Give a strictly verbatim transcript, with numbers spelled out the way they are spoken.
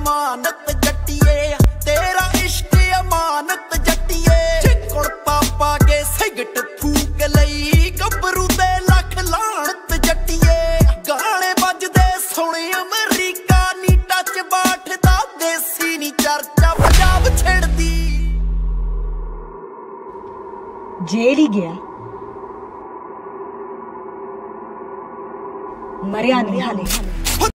अमानत जट्टिए तेरा इश्क अमानत जट्टिए चिक्कुड़ पापा के सिगट फूक लई गभरू दे लख लाणत जट्टिए गाने बजदे सुने अमरीका नी टच बाठदा देसी नी चर्चा पंजाब छेड़दी जेल ही गया मरिया नहीं हाले।